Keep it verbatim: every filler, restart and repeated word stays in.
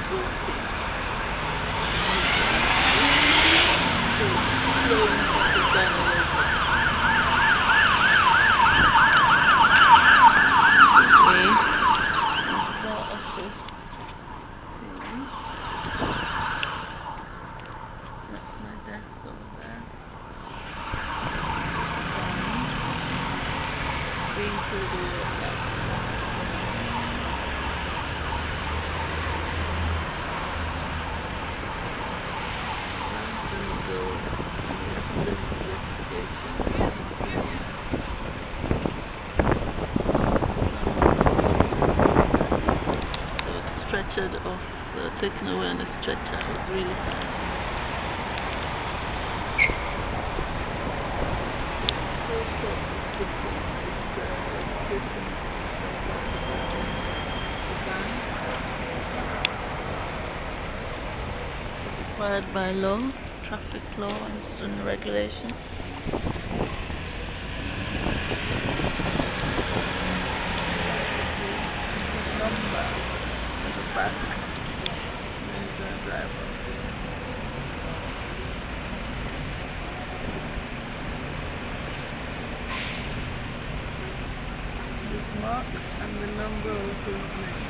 walking. So slowing traffic down a little bit. Okay. Start off with thing. That's my desk over there. Green through the water. Stretchered off, uh, taken away on a stretcher. It was really sad. Required by law, traffic law and student regulations. Number at the back. There's the driver. This mark and the number of his name.